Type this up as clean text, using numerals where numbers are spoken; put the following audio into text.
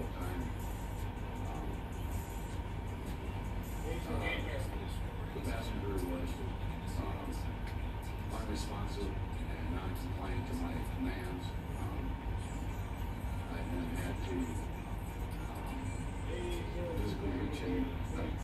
difficult time. The passenger was unresponsive and non-compliant to my commands.